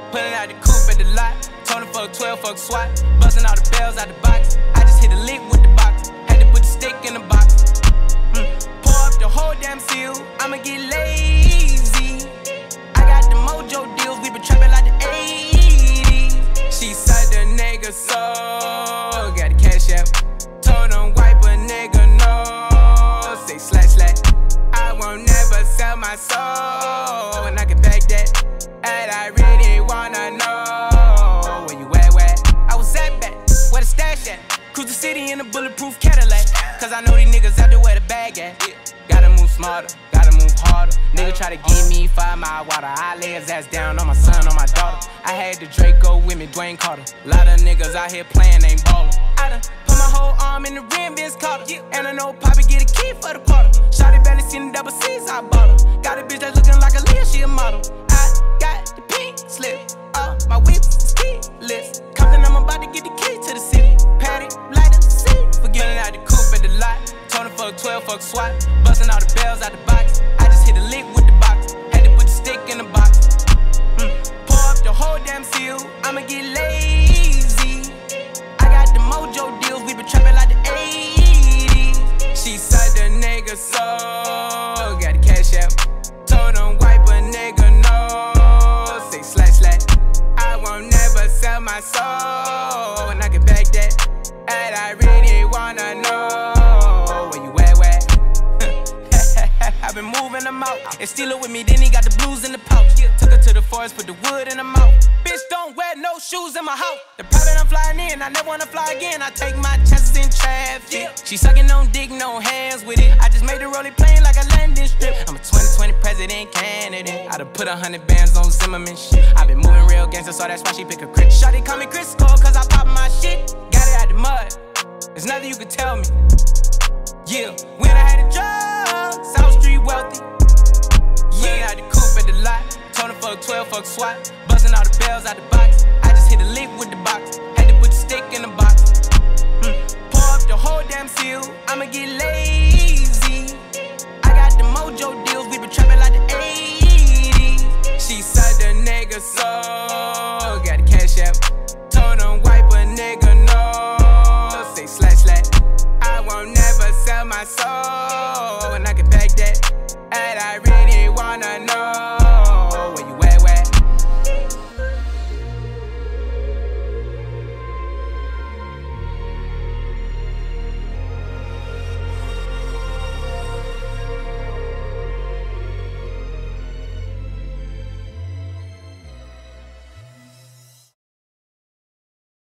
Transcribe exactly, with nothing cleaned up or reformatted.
Pulling out the coupe at the lot. Told him fuck twelve, fuck SWAT. Busting all the bells out the box. I just hit a lick with the box. Had to put the stick in the box. Mm. Pour up the whole damn seal. I'ma get lazy. I got the mojo deals. We been trapping like the eighties. She said the nigga so. Got the cash out. Told him wipe a nigga no. Say slash slash. I won't never sell my soul. And I can back that. And I really wanna know where you at, where I was at back, where the stash at. Cruise the city in a bulletproof Cadillac. Cause I know these niggas out there where the bag at. Gotta move smarter, gotta move harder. Nigga try to give me five mile water. I lay his ass down on my son, on my daughter. I had the Draco with me, Dwayne Carter. Lot of niggas out here playing, ain't ballin'. I done put my whole arm in the rim, Vince Carter. And I know Poppy get a key for the quarter. Shawty barely seen the double C's, I bought her. Got a bitch that's looking like a Leah, she a model. I got the pink slip, uh, my whip is keyless. Compton, I'm about to get the key to the city. Patty, light up the seat. Forgetting out the coupe at the lot. Told him fuck twelve, fuck SWAT. Busting all the bells out the box. I just hit a lick with the box. Had to put the stick in the box. Mm. Pour up the whole damn seal. I'ma get lazy. I got the mojo deals. We been trapping like the eighties. She said the nigga so. Got the cash out. Told him wipe a nigga no. Say slash slash. I won't never sell my soul. And I can back that. And I really wanna know where you at, where I've been moving them out. And steal it with me, then he got the blues in the pouch. Took her to the forest, put the wood in the mouth. Bitch, don't wear no shoes in my house. The private I'm flying in, I never wanna fly again. I take my chances in traffic. She sucking on dick, no hands with it. I just made the rolling plane like a landing strip. I'm a twenty twenty president candidate. I done put a hundred bands on Zimmerman shit. I been moving real gangster, so that's why she pick a crit. Shawty call me Crisco, cause I pop my shit. Got it out the mud. There's nothing you can tell me. Yeah, when I had a job, South Street wealthy. Yeah, I had the coupe at the lot. Told him fuck twelve, fuck SWAT. Busting all the bells out the box. I just hit a lick with the box. Had to put the stick in the box. Mm. Pour up the whole damn seal. I'ma get lazy. I got the mojo deals. We been trapping like the eighties.